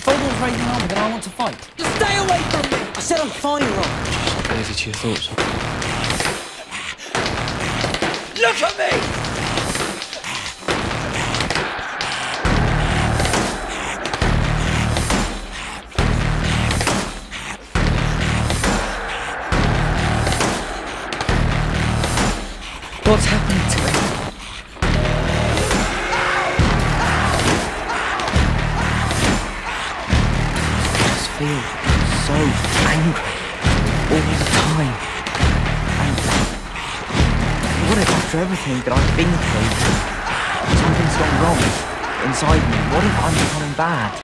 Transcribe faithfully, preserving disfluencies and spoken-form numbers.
If Voldemort's raising an army, then I want to fight. Just stay away from me! I said I'm fine, Ron. Just lazy to your thoughts. Look at me! What's happening to him? I just feel so angry all the time. And what if after everything that I've been through, something's gone wrong inside me? What if I'm becoming bad?